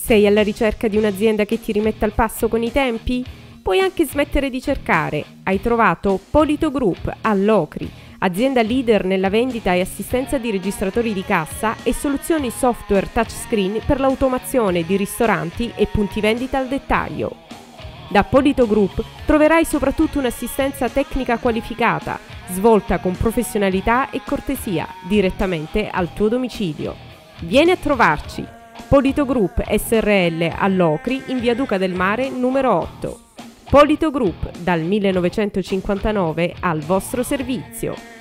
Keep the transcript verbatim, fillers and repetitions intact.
Sei alla ricerca di un'azienda che ti rimetta al passo con i tempi? Puoi anche smettere di cercare. Hai trovato Polito Group a Locri, azienda leader nella vendita e assistenza di registratori di cassa e soluzioni software touchscreen per l'automazione di ristoranti e punti vendita al dettaglio. Da Polito Group troverai soprattutto un'assistenza tecnica qualificata, svolta con professionalità e cortesia, direttamente al tuo domicilio. Vieni a trovarci! Polito Group S R L a Locri, in via Duca del Mare numero otto. Polito Group, dal millenovecentocinquantanove al vostro servizio.